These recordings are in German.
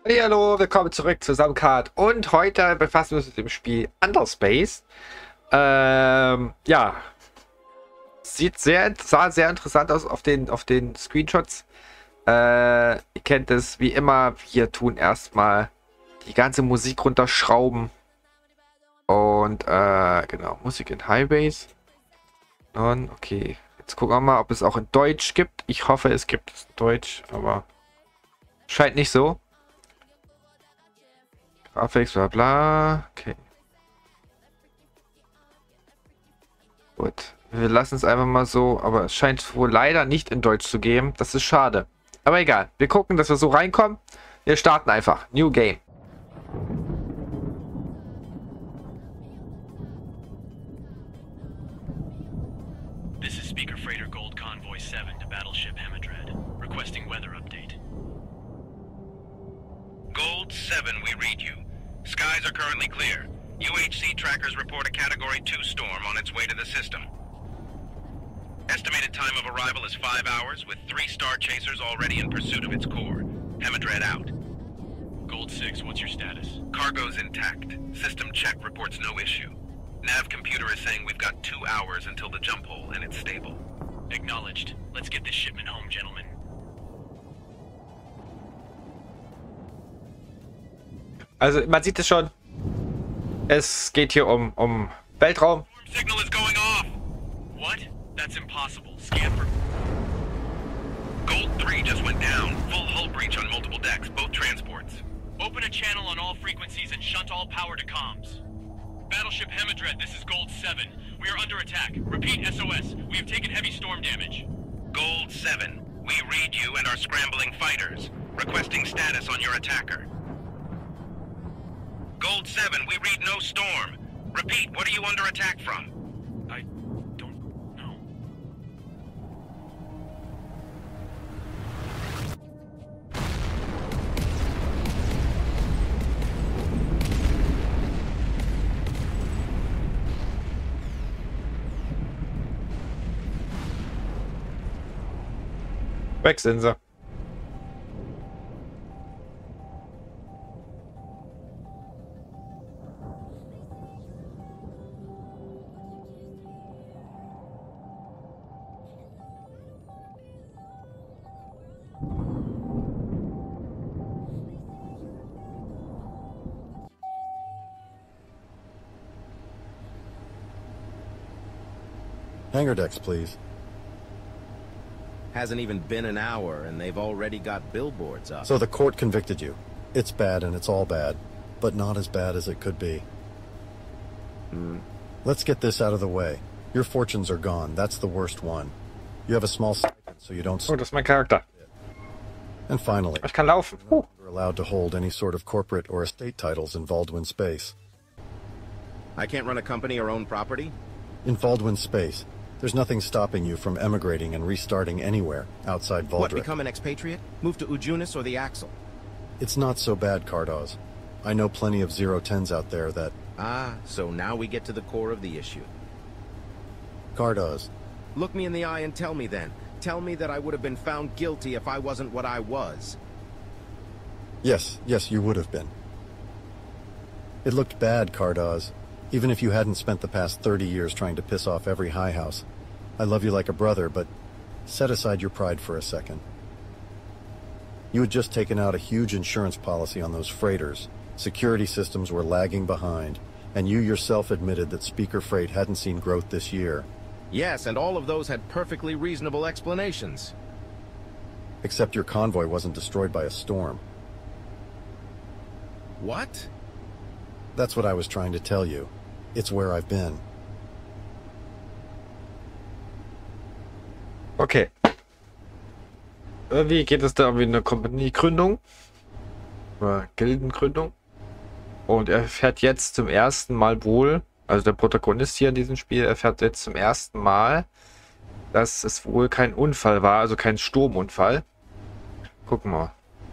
Hallo, willkommen zurück zu Samcard und heute befassen wir uns mit dem Spiel Underspace. Ja, sah sehr interessant aus auf den Screenshots. Ihr kennt es wie immer, wir tun erstmal die ganze Musik runterschrauben und genau, Musik in Highways. Und okay, jetzt gucken wir mal, ob es auch in Deutsch gibt. Ich hoffe, es gibt es in Deutsch, aber scheint nicht so. Grafik, bla bla. Okay. Gut. Wir lassen es einfach mal so, aber es scheint wohl leider nicht in Deutsch zu geben. Das ist schade. Aber egal. Wir gucken, dass wir so reinkommen. Wir starten einfach. New Game. This is Speaker Freighter Gold Convoy 7 to Battleship Hemidred. Requesting weather update. Gold 7, we read you. Skies are currently clear. UHC trackers report a Category 2 storm on its way to the system. Estimated time of arrival is 5 hours, with 3 star chasers already in pursuit of its core. Hemidred out. Gold 6, what's your status? Cargo's intact. System check reports no issue. Nav computer is saying we've got 2 hours until the jump hole, and it's stable. Acknowledged. Let's get this shipment home, gentlemen. Also man sieht es schon. Es geht hier um Weltraum. Signal is going off! What? That's impossible. Scan for... Gold 3 just went down. Full hull breach on multiple decks, both transports. Open a channel on all frequencies and shunt all power to comms. Battleship Hemidred, this is Gold 7. We are under attack. Repeat SOS. We have taken heavy storm damage. Gold 7, we read you and are scrambling fighters. Requesting status on your attacker. Gold 7, we read no storm. Repeat, what are you under attack from? I don't know. Weg sind sie. Hangar decks, please. Hasn't even been an hour, and they've already got billboards up. So the court convicted you. It's bad, and it's all bad. But not as bad as it could be. Let's get this out of the way. Your fortunes are gone. That's the worst one. You have a small stipend, so you don't... Oh, das ist mein Charakter. And finally, Ich kann laufen. you're allowed to hold any sort of corporate or estate titles in Valdwin Space. I can't run a company or own property? In Valdwin Space, there's nothing stopping you from emigrating and restarting anywhere outside Valdric. What, become an expatriate? Move to Ujunis or the Axle? It's not so bad, Cardoz. I know plenty of 010s out there that... Ah, so now we get to the core of the issue. Cardoz, Look me in the eye and tell me then. Tell me that I would have been found guilty if I wasn't what I was. yes, you would have been. It looked bad, Cardoz. Even if you hadn't spent the past 30 years trying to piss off every high house. I love you like a brother, but set aside your pride for a second. You had just taken out a huge insurance policy on those freighters. Security systems were lagging behind, and you yourself admitted that Speaker Freight hadn't seen growth this year. Yes, and all of those had perfectly reasonable explanations. Except your convoy wasn't destroyed by a storm. What? That's what I was trying to tell you. It's where I've been. Okay. Irgendwie geht es da um eine Kompaniegründung. Oder Gildengründung. Und er erfährt jetzt zum ersten Mal wohl, also der Protagonist hier in diesem Spiel erfährt jetzt zum ersten Mal, dass es wohl kein Unfall war, also kein Sturmunfall. Gucken wir mal.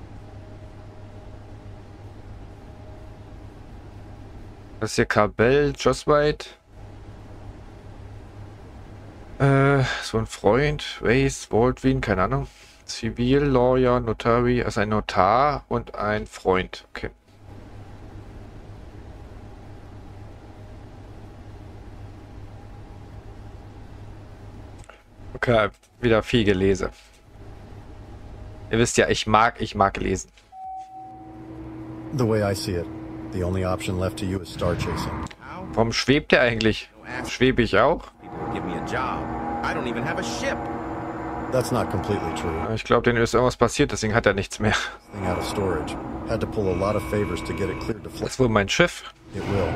Das ist hier Cabell, Joss White. So ein Freund, Race, Baldwin, keine Ahnung. Zivil, Lawyer, Notary, also ein Notar und ein Freund. Okay. Okay, wieder viel gelesen. Ihr wisst ja, ich mag lesen. The way I see it, the only option left to you is star chasing. Warum schwebt der eigentlich? Schwebe ich auch? People give me a job. I don't even have a ship. That's not completely true. Ich glaube, denen ist irgendwas passiert, deswegen hat er nichts mehr. Thing out of storage. Had to pull a lot of favors to get it cleared to Das fly. ist wohl mein Schiff. It will.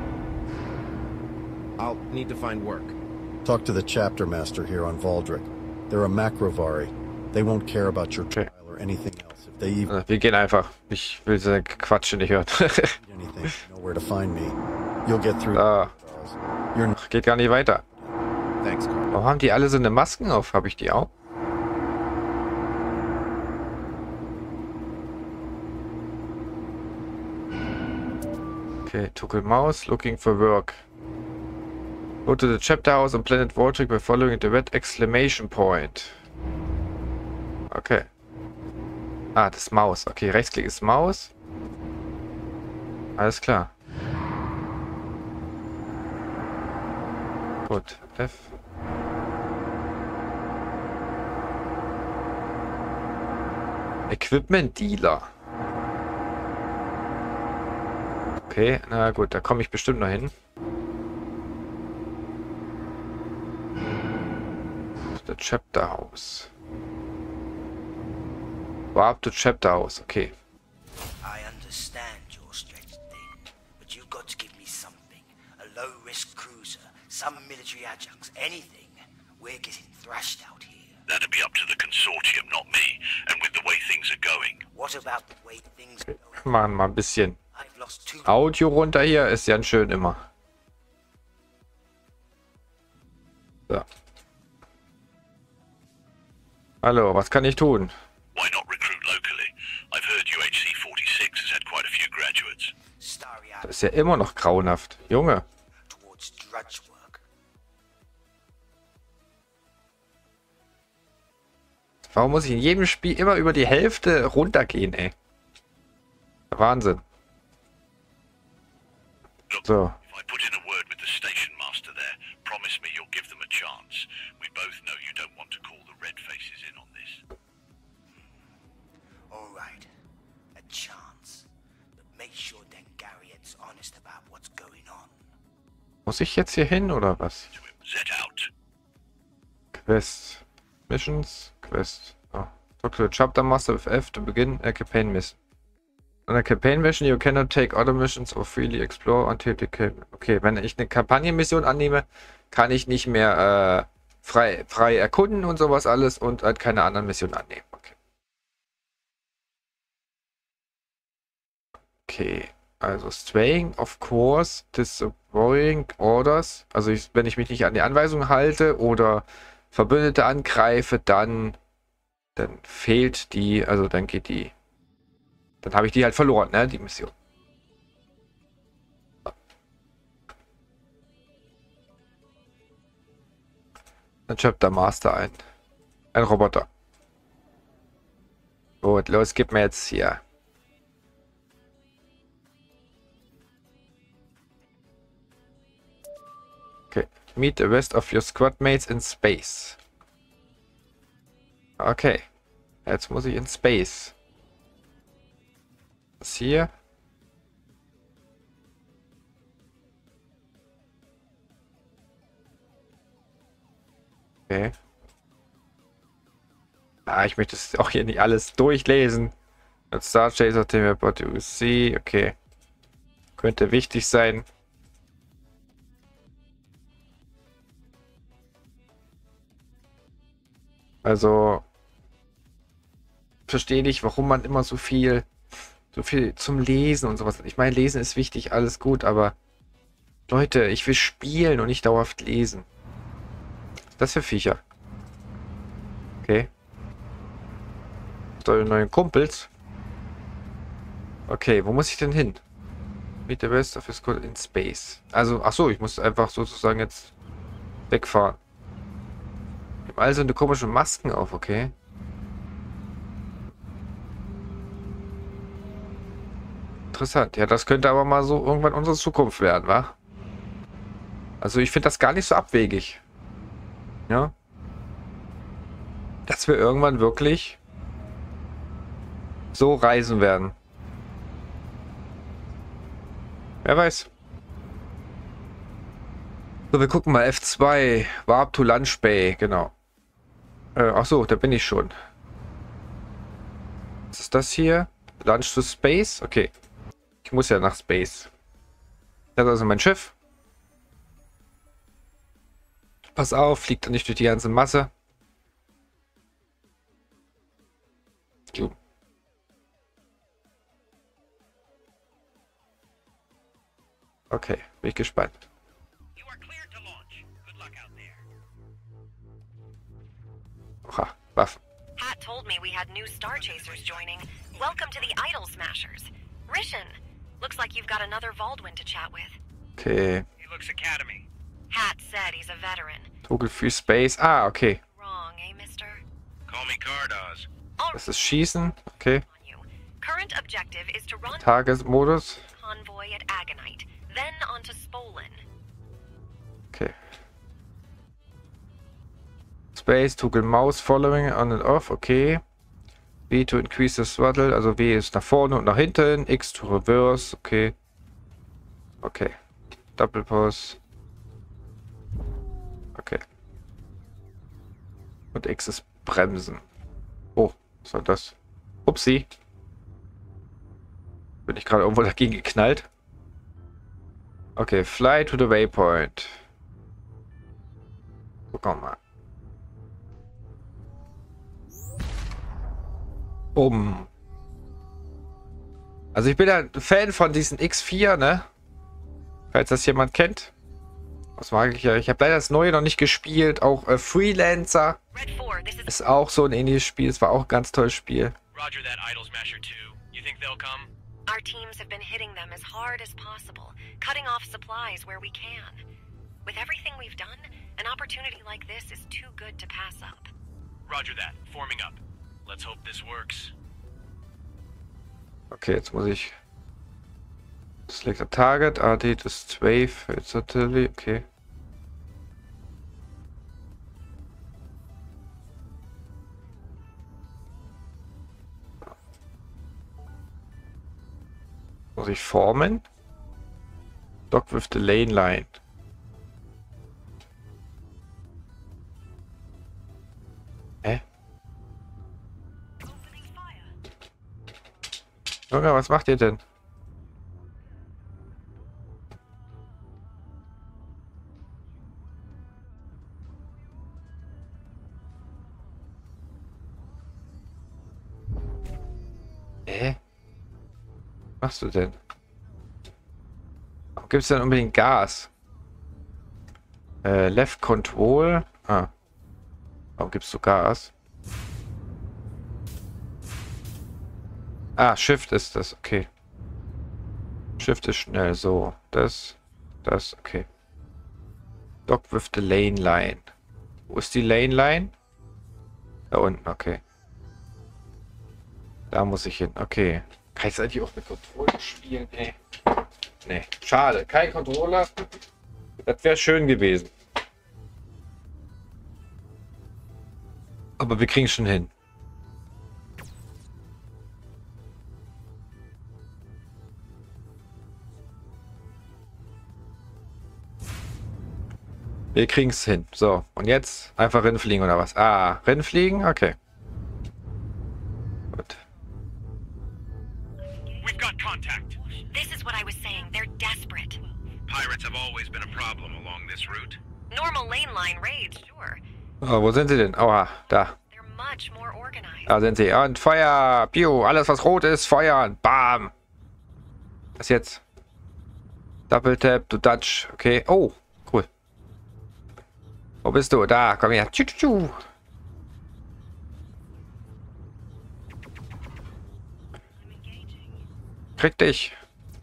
I'll need to find work. Talk to the chapter master here on Valdrick. They're a Macrovari. They won't care about your Okay. trial or anything else. If they even Wir gehen einfach. Ich will diese Quatsche nicht hören. need anything, you know where to find me. You'll get through. Ah, You're not geht gar nicht weiter. Thanks, Carl. Warum haben die alle so eine Masken auf? Habe ich die auch? Okay, Toggle Mouse, looking for work. Go to the chapter house on Planet Vortex by following the red exclamation point. Okay. Ah, das ist Maus. Okay, Rechtsklick ist Maus. Alles klar. Gut, F. Equipment Dealer. Okay, na gut, da komme ich bestimmt noch hin. Der Chapter House. Warp to Chapter House, okay. I understand your stretched thing, but you've got to give me something. A low-risk cruiser, some military adjuncts, anything. We're getting thrashed out here. That'd be up to the consortium, not me. And with the way things are going. What about the way things are going? Machen wir mal ein bisschen I've lost two... Audio runter hier, ist ja schön immer. So. Hallo, was kann ich tun? Why not recruit locally? I've heard UHC 46 has had quite a few graduates. Starry Das out ist ja immer noch grauenhaft. Junge, towards drudge work. warum muss ich in jedem Spiel immer über die Hälfte runtergehen, ey? Wahnsinn. Look, So. if I put in a word with the station master there, promise me you'll give them a chance. We both know you don't want to call the red faces in on this. All right, a chance. But make sure then Garriet's honest about what's going on. Muss ich jetzt hier hin oder was? To him, set out. Quest. Missions. Quest. Oh. Talk to the chapter master with F to begin a campaign mission. On a campaign mission you cannot take other missions or freely explore until the campaign. Okay, wenn ich eine Kampagnenmission annehme, kann ich nicht mehr frei erkunden und sowas alles und halt keine anderen Missionen annehmen. Okay. Okay, also straying of course, disobeying orders. Also wenn ich mich nicht an die Anweisungen halte oder Verbündete angreife, dann fehlt die, also dann geht die, dann habe ich die halt verloren, ne, die Mission. Dann Chapter Master ein Roboter. Gut, los, gib mir jetzt hier. Okay, meet the rest of your squad mates in space. Okay, jetzt muss ich in Space. Was hier? Okay. Ah, ich möchte es auch hier nicht alles durchlesen. Als Star Chaser Team Report UC. Okay. Könnte wichtig sein. Also verstehe nicht, warum man immer so viel zum Lesen und sowas. Ich meine, Lesen ist wichtig, alles gut, aber Leute, ich will spielen und nicht dauerhaft lesen. Was ist das für Viecher? Okay. Eure neuen Kumpels. Okay, wo muss ich denn hin? Meet the rest of his squad in space. Also, ach so, ich muss einfach sozusagen jetzt wegfahren. Die haben alle so eine komische Masken auf, okay. Interessant. Ja, das könnte aber mal so irgendwann unsere Zukunft werden, wa? Also ich finde das gar nicht so abwegig. Ja. Dass wir irgendwann wirklich so reisen werden. Wer weiß. So, wir gucken mal. F2. Warp to Lunch Bay. Genau. Ach so, da bin ich schon. Was ist das hier? Lunch to Space? Okay. Ich muss ja nach Space. Das ist also mein Schiff. Pass auf, fliegt nicht durch die ganze Masse. Okay, bin ich gespannt. Oha, Waffen. Hat told me we had new Star Chasers joining. Welcome to the Idol Smashers. Rishon, looks like you've got another Baldwin to chat with. Okay. He looks Academy. Hat said he's a veteran. Toggle Free Space. Ah, okay. Wrong, eh, mister? Call me Cardoz. Das ist Schießen. Okay. Current objective is to run Tagesmodus. convoy at Agonite, then onto Spolin. Okay. Space, Toggle Mouse, Following, on and off. Okay. W to increase the throttle. Also W ist nach vorne und nach hinten. X to reverse. Okay. Okay. Double Pause. Okay. Und X ist Bremsen. Oh, was war das? Upsi. Bin ich gerade irgendwo dagegen geknallt? Okay, fly to the waypoint. Gucken wir mal. Also ich bin ja ein Fan von diesen X4, ne? Falls das jemand kennt. Was mag ich ja? Ich habe leider das Neue noch nicht gespielt. Auch Freelancer Red 4, this is ist auch so ein ähnliches Spiel. Es war auch ein ganz tolles Spiel. Roger that, Idol Smasher 2. You think they'll come? our teams have been hitting them as hard as possible, cutting off supplies where we can. With everything we've done, an opportunity like this is too good to pass up. Roger that. Forming up. Let's hope this works. Okay, jetzt muss ich select a target, AD das Wave, it's totally okay. Muss ich formen? Dock with the lane line. Hä? Junge, was macht ihr denn? Was machst du denn? Warum gibt es denn unbedingt Gas? Left Control. Ah. Warum gibst du Gas? Ah, Shift ist das. Okay. Shift ist schnell. So. Das. Okay. Dock with the lane line. Wo ist die Lane Line? Da unten. Okay. Da muss ich hin. Okay. Kann ich es eigentlich auch mit Controller spielen? Ey. Nee. Schade. Kein Controller. Das wäre schön gewesen. Aber wir kriegen es schon hin. Wir kriegen es hin. So, und jetzt einfach Rennfliegen oder was? Ah, Rennfliegen? Okay. Gut. We've got contact. This is what I was saying. They're desperate. Pirates have always been a problem along this route. Normal lane line raids, sure. Oh, wo sind sie denn? Aua, da. They're much more organized. Da sind sie. Und Feuer! Piu! Alles, was rot ist, feuern! Bam! Was jetzt? Double Tap, du Dutch. Okay. Oh, cool. Wo bist du? Da, komm her. Tschu, tschu, tschu. Krieg dich.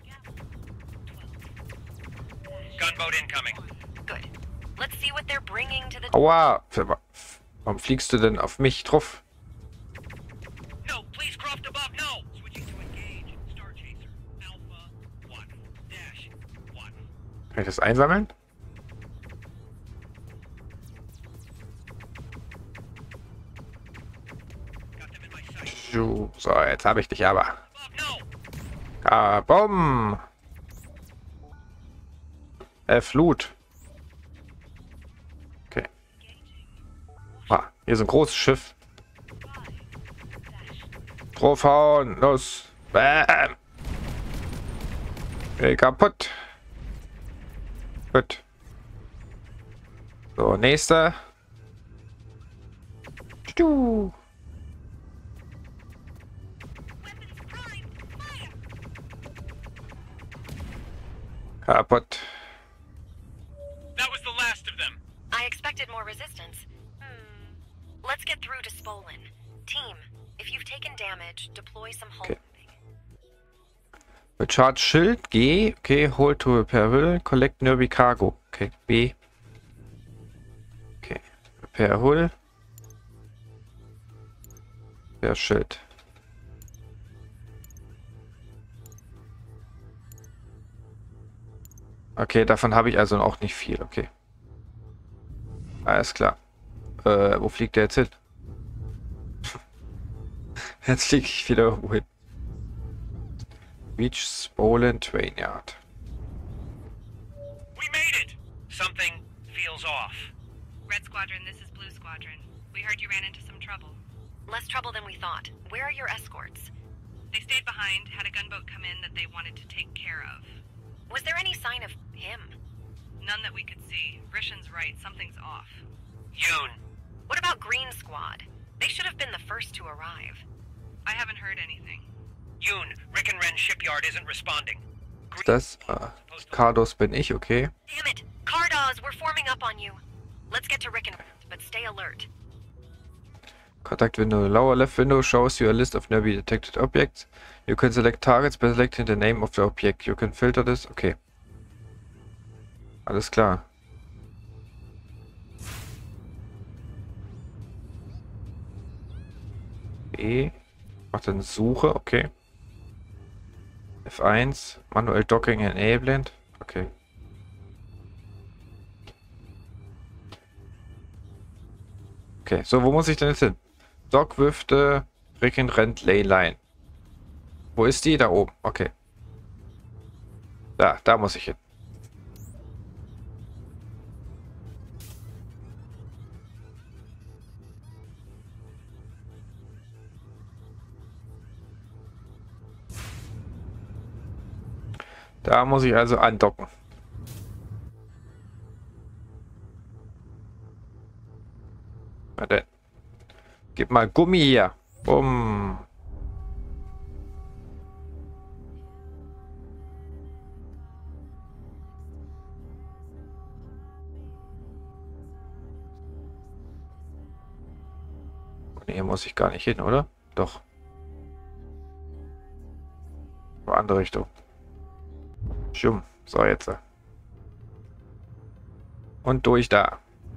Gunboat incoming. Good. Let's see what they're bringing to the... Aua! Warum fliegst du denn auf mich drauf? No, please croft above. No. Switching to engage. Star Chaser. Alpha. Kann ich das einsammeln? So, jetzt habe ich dich aber. Bumm! Flut. Okay. Ah, hier ist ein großes Schiff. Draufhauen, los. Bam. Okay, kaputt. Gut. So, nächster. Kaputt. That was the last of them. I expected more resistance. Let's get through to Spolin. Team, if you've taken damage, deploy some hull Okay. moving. Recharge Schild. G. Okay, hold to repair hull. Collect nearby cargo. Okay, B. Okay, repair hull. Repair Schild. Okay, davon habe ich also auch nicht viel. Okay. Alles klar. Wo fliegt der jetzt hin? Jetzt fliege ich wieder wohin. Reach Spolin Train Yard. We made it! Something feels off. Red Squadron, this is Blue Squadron. We heard you ran into some trouble. Less trouble than we thought. Where are your escorts? They stayed behind, had a gunboat come in that they wanted to take care of. Was there any sign of him? None that we could see. Rishan's right, something's off. Yoon. What about Green Squad? They should have been the first to arrive. I haven't heard anything. Yoon, Rick and Ren shipyard isn't responding. Ist das? Cardos bin ich, okay. Damn it! Cardaws, we're forming up on you. Let's get to Rick and but stay alert. Contact window. Lower left window shows you a list of nearby detected objects. You can select targets by selecting the name of the object. You can filter this. Okay. Alles klar. E. Macht eine Suche. Okay. F1. Manuell Docking enabled. Okay. Okay, so, wo muss ich denn jetzt hin? Dock with the Rick and Rent Ley Line. Wo ist die? Da oben. Okay. Da muss ich hin. Da muss ich also andocken. Warte. Gib mal Gummi hier. Bumm. Hier muss ich gar nicht hin, oder? Doch. Aber andere Richtung. Schum. So, jetzt. Und durch da.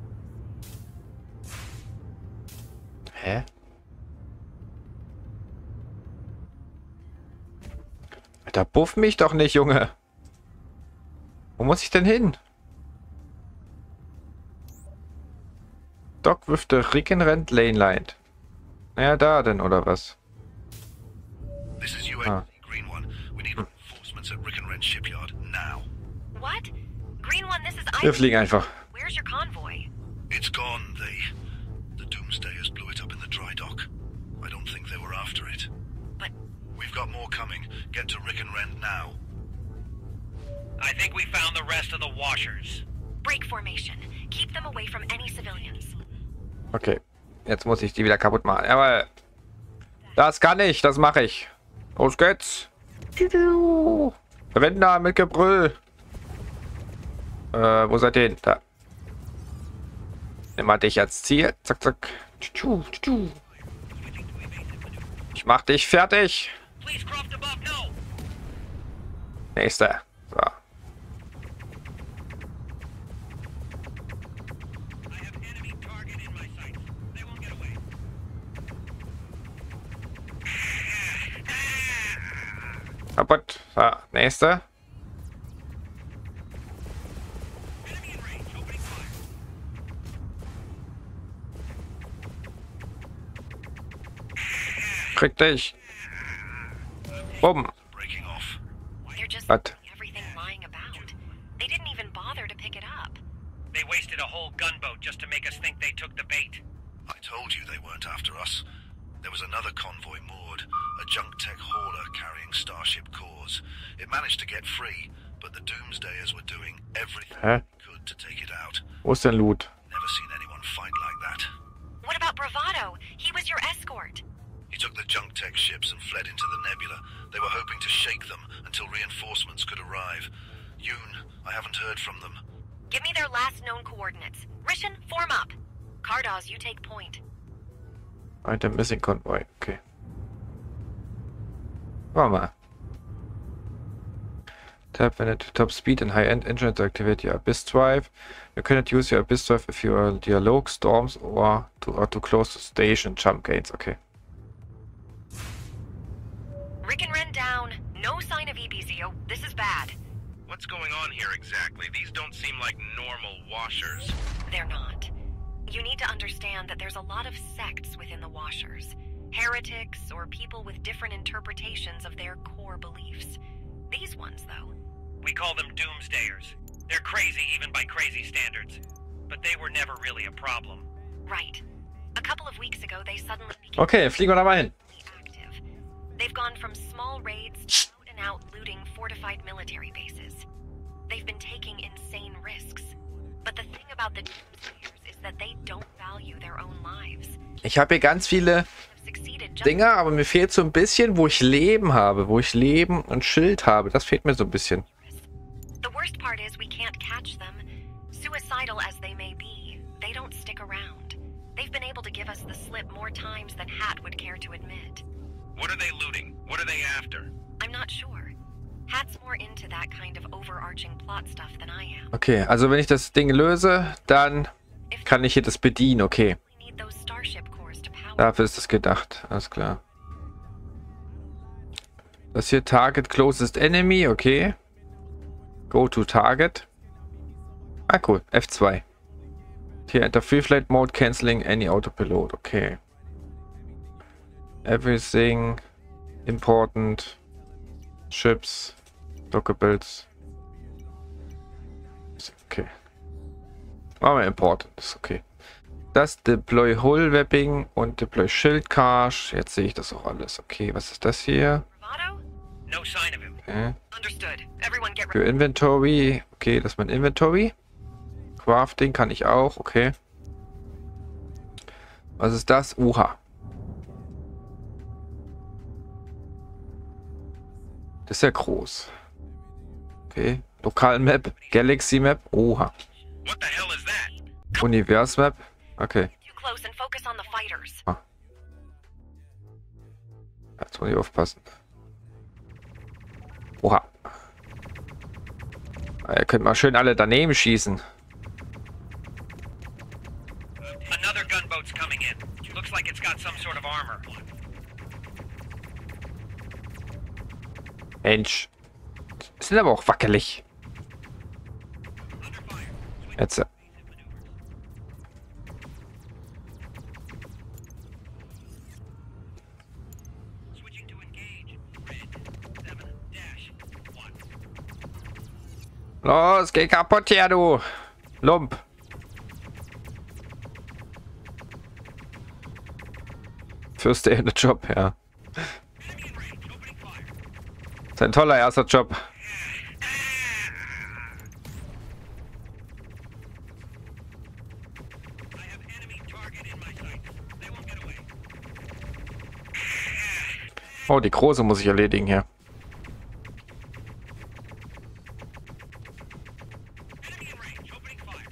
Hä? Alter, buff mich doch nicht, Junge. Wo muss ich denn hin? Dock with the Rick and Rent Lane Line. Naja, da denn, oder was? This is UAC Green One. We need reinforcements at Rick and Rent shipyard now. What? Green One, this is Wir fliegen einfach. Where's your convoy? It's gone. The Doomsdayers blew it up in the dry dock. I don't think they were after it. But We've got more coming. Get to Rick and Rent now. I think we found the rest of the washers. break formation. Keep them away from any civilians. Okay. Jetzt muss ich die wieder kaputt machen. Aber das kann ich. Das mache ich. Los geht's. Verwender mit Gebrüll. Wo seid ihr hin? Da. Nimm mal dich als Ziel. Zack, zack. Ich mach dich fertig. Nächster. So. Kaputt. So, nächster. Krieg dich. Bumm. Breaking off. They're just What? everything lying about. They didn't even bother to pick it up. They wasted a whole gunboat just to make us think they took the bait. I told you they weren't after us. There was another convoy moored, a junk tech hauler carrying Starship cores. It managed to get free, but the Doomsdayers were doing everything Hä? they could to take it out. Wo ist denn Loot? Never seen anyone fight like that. What about Bravado? He was your escort. He took the junk tech ships and fled into the nebula. They were hoping to shake them until reinforcements could arrive. Yoon, I haven't heard from them. Give me their last known coordinates. Rishon, form up. Cardos, you take point. Item missing convoy. Okay. Warte mal. Tap when at top speed and high-end engine to activate your Abyss Drive. You cannot use your Abyss Drive if you are dialogue storms or too close to station jump gates. Okay. Rick and Ren down. No sign of EBZO. This is bad. What's going on here exactly? These don't seem like normal washers. They're not. You need to understand that there's a lot of sects within the Washers. Heretics or people with different interpretations of their core beliefs. These ones, though. We call them Doomsdayers. They're crazy even by crazy standards. But they were never really a problem. Right. A couple of weeks ago, they suddenly became Okay, fliegen wir da mal hin. active. They've gone from small raids to out and out looting fortified military bases. They've been taking insane risks. But the thing about the Doomsdayers is that they don't value their own lives. Ich habe hier ganz viele Have succeeded just Dinger, aber mir fehlt so ein bisschen, wo ich Leben habe, wo ich Leben und Schild habe. Das fehlt mir so ein bisschen. The worst part is we can't catch them. Suicidal as they may be, they don't stick around. They've been able to give us the slip more times than Hat would care to admit. What are they looting? What are they after? I'm not sure. Hat's more into that kind of overarching plot stuff than I am. Okay, also wenn ich das Ding löse, dann If kann ich hier das bedienen. Okay, we need those Starship cores to power. dafür ist das gedacht. Alles klar. Das hier Target Closest Enemy. Okay. Go to Target. Ah, cool. F2. Hier enter Free Flight Mode, canceling any autopilot. Okay. Everything important. Ships. Dockables. Okay. Machen wir important. Ist okay. Das Deploy Hull Webbing und Deploy Shield Cache. Jetzt sehe ich das auch alles. Okay, was ist das hier? Bravado? No sign of him. Okay. Understood. Everyone get Für ready. Inventory. Okay, das ist mein Inventory. Crafting kann ich auch. Okay. Was ist das? Uha. Das ist ja groß. Okay. Lokal Map. Galaxy Map. Oha. What the hell is that? Univers Map. Okay. Too close and focus on the fighters. Jetzt muss ich aufpassen. Oha. Ihr könnt mal schön alle daneben schießen. Another gunboat's coming in. Looks like it's got some sort of armor. Mensch. Sind aber auch wackelig. Jetzt. Switching to engage. Red 7-1. Los, geh kaputt hier, du. Lump. First day in the job, ja. Das ist ein toller erster Job. I have enemy target in my sights. They won't get away. Oh, die große muss ich erledigen hier. Enemy in range. Opening fire.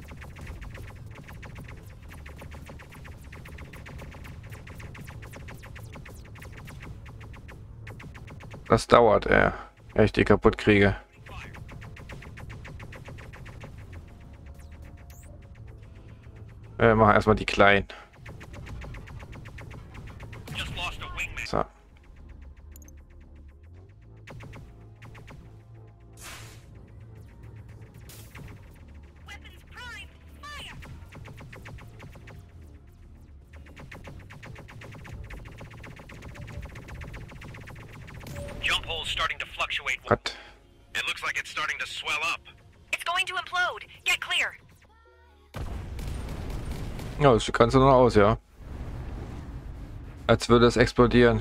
Das dauert, wenn ich die kaputt kriege. Wir machen erstmal die kleinen. Just lost a wingman. So. Weapons prime. Fire. jump hole is starting to fluctuate. Gott. It looks like it's starting to swell up. It's going to implode. Get clear. Ja, das sieht ganz so aus, ja. Als würde es explodieren.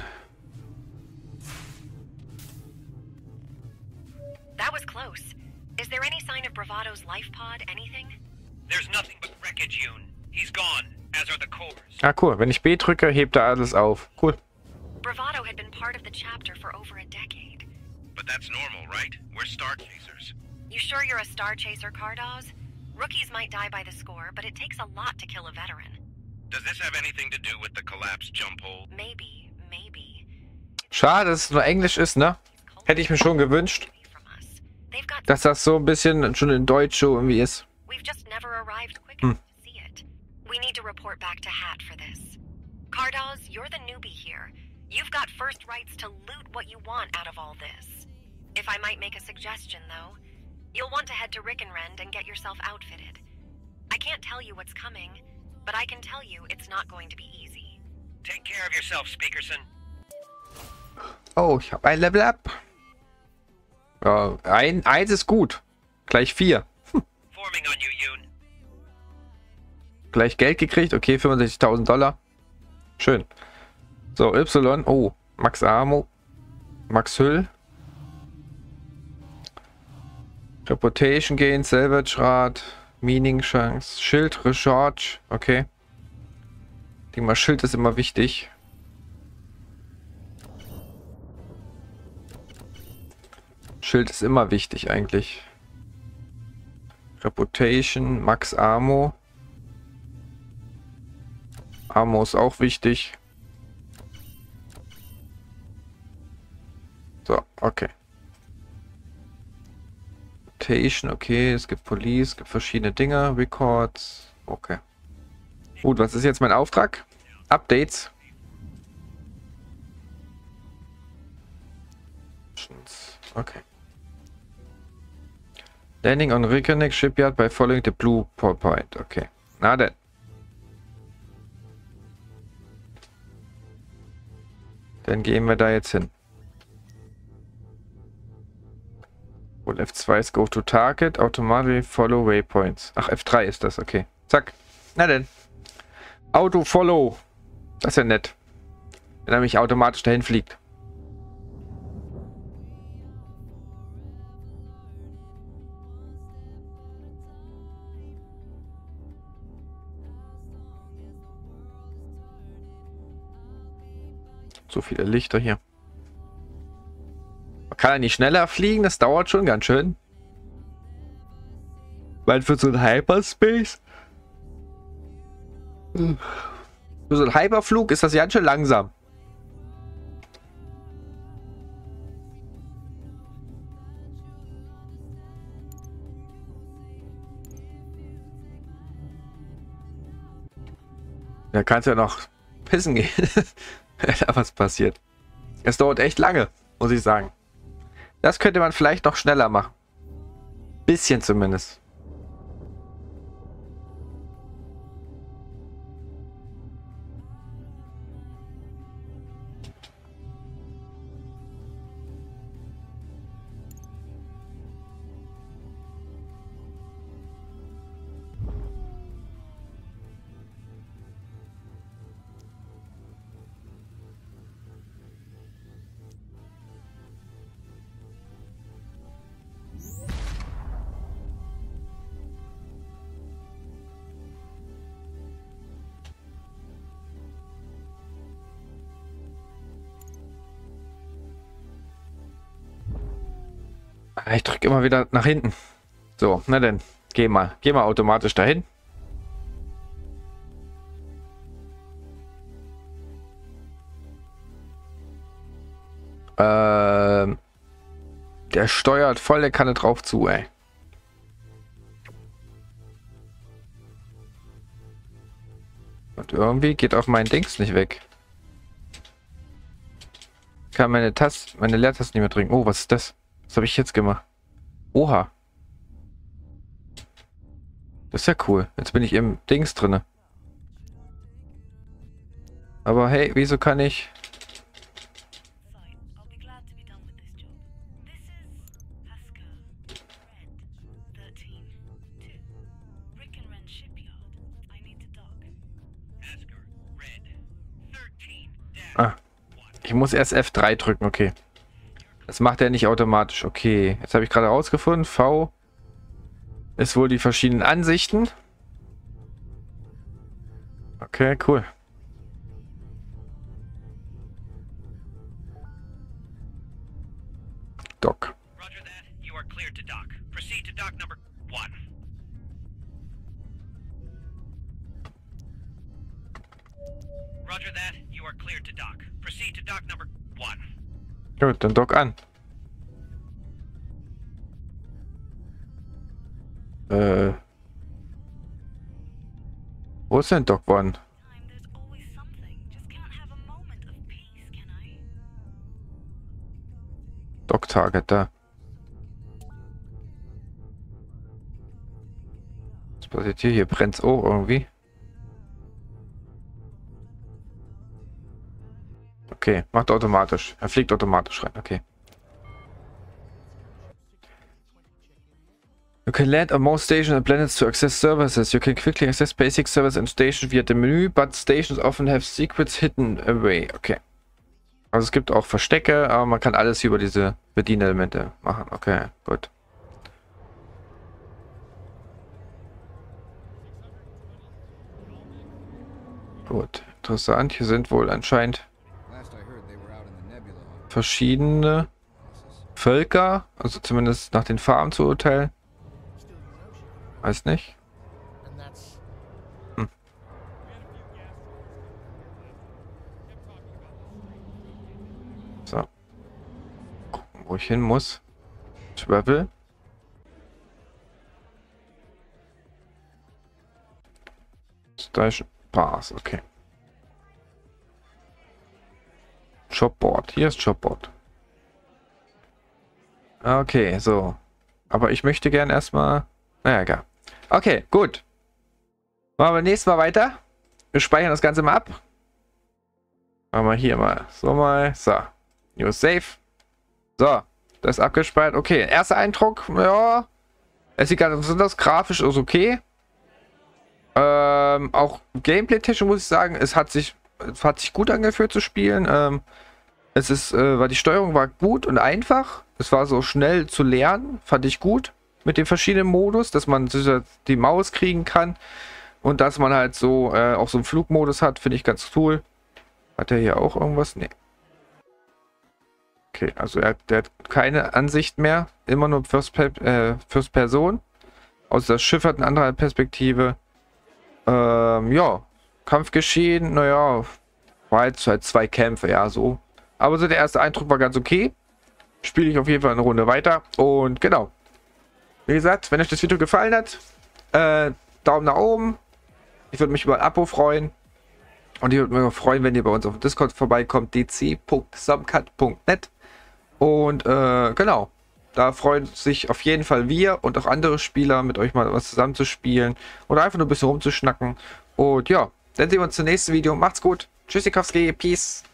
That was close. Is there any sign of Bravado's life pod? Anything? There's nothing but wreckage, Yoon. He's gone, as are the cores. Ah, cool. Wenn ich B drücke, hebt er alles auf. Cool. Bravado had been part of the chapter for over a decade. But that's normal, right? We're star chasers. You sure you're a star chaser, Cardoz? Rookies might die by the score, but it takes a lot to kill a veteran. Does this have anything to do with the collapsed jump hole? Maybe. Schade, dass es nur Englisch ist, ne? Hätte ich mir schon gewünscht, They've got dass das so ein bisschen schon in Deutsch so irgendwie ist. We've just never arrived quick enough to see it. We need to report back to Hat for this. Cardoz, you're the newbie here. You've got first rights to loot what you want out of all this. If I might make a suggestion, though, you'll want to head to Rickenrend and get yourself outfitted. I can't tell you what's coming, but I can tell you it's not going to be easy. Take care of yourself, Speakerson. Oh, ich habe ein Level Up. Ja, eins ist gut. Gleich 4. Forming on you, Yoon. Gleich Geld gekriegt. Okay, 65.000 Dollar. Schön. So, Y. Oh, Max Ammo. Max Hüll. Reputation Gain, Salvage Rad. Mining Chance. Schild Recharge. Okay. Ich denke mal, Schild ist immer wichtig. Schild ist immer wichtig eigentlich. Reputation, Max Ammo. Ammo ist auch wichtig. So, okay. Reputation, okay. Es gibt Police, es gibt verschiedene Dinge. Records, okay. Gut, was ist jetzt mein Auftrag? Updates. Okay. Landing on Reykjavik Shipyard by following the blue point. Okay. Na denn. Dann gehen wir da jetzt hin. Und F2 ist Go to Target. Automatically follow waypoints. Ach, F3 ist das. Okay. Zack. Na denn. Auto follow. Das ist ja nett. Wenn er mich automatisch dahin fliegt. So viele Lichter hier. Man kann ja nicht schneller fliegen, das dauert schon ganz schön. Weil für so einen Hyperspace, für so einen Hyperflug ist das ganz schön langsam. Da kannst du ja noch pissen gehen. Da was passiert. Es dauert echt lange, muss ich sagen. Das könnte man vielleicht noch schneller machen. Bisschen zumindest. Ich drücke immer wieder nach hinten. So, na denn, geh mal automatisch dahin. Der steuert volle Kanne drauf zu, ey. Und irgendwie geht auch mein Dings nicht weg. Ich kann meine Leertasten nicht mehr drücken. Oh, was ist das? Was habe ich jetzt gemacht? Oha. Das ist ja cool. Jetzt bin ich im Dings drinne. Aber hey, wieso kann ich... Ich muss erst F3 drücken, okay. Das macht er nicht automatisch. Okay, jetzt habe ich gerade rausgefunden. V ist wohl die verschiedenen Ansichten. Okay, cool. Dock. Roger that. You are cleared to dock. Proceed to dock number 1. Roger that. You are cleared to dock. Proceed to dock number 1. Gut, dann Dock an. Wo ist denn Dock One? There's always something. Just can't have a moment of peace, can I? Dock Target da. Was passiert hier? Hier brennt's auch irgendwie. Okay, macht automatisch. Er fliegt automatisch rein. Okay. You can land on most stations and planets to access services. You can quickly access basic service and stations via the menu, but stations often have secrets hidden away. Okay. Also es gibt auch Verstecke, aber man kann alles über diese Bedienelemente machen. Okay, gut. Gut, interessant. Hier sind wohl anscheinend verschiedene Völker, also zumindest nach den Farben zu urteilen. Weiß nicht. So. Gucken, wo ich hin muss. Travel. Station Pass, okay. Shopboard. Hier ist Shopboard. Okay, so. Aber ich möchte gern erstmal... Naja, egal. Okay, gut. Machen wir nächstes Mal weiter. Wir speichern das Ganze mal ab. Machen wir hier mal. So mal. So. New Save. So. Das ist abgespeichert. Okay, erster Eindruck. Ja. Es sieht ganz besonders grafisch ist okay. Auch Gameplay-technisch muss ich sagen, es hat sich gut angefühlt zu spielen. Es ist, weil die Steuerung war gut und einfach. Es war so schnell zu lernen, fand ich gut. Mit den verschiedenen Modus, dass man die Maus kriegen kann. Und dass man halt so auch so einen Flugmodus hat, finde ich ganz cool. Hat er hier auch irgendwas? Nee. Okay, also der hat keine Ansicht mehr. Immer nur First Person. Außer das Schiff hat eine andere Perspektive. Ja, Kampfgeschehen, naja, war jetzt halt 2 Kämpfe, ja, so. Aber so der erste Eindruck war ganz okay. Spiele ich auf jeden Fall eine Runde weiter. Und genau. Wie gesagt, wenn euch das Video gefallen hat, Daumen nach oben. Ich würde mich über ein Abo freuen. Und ich würde mich auch freuen, wenn ihr bei uns auf Discord vorbeikommt. dc.subcut.net. Und genau. Da freuen sich auf jeden Fall wir und auch andere Spieler, mit euch mal was zusammenzuspielen oder einfach nur ein bisschen rumzuschnacken. Und ja, dann sehen wir uns zum nächsten Video. Macht's gut. Tschüssikowski. Peace.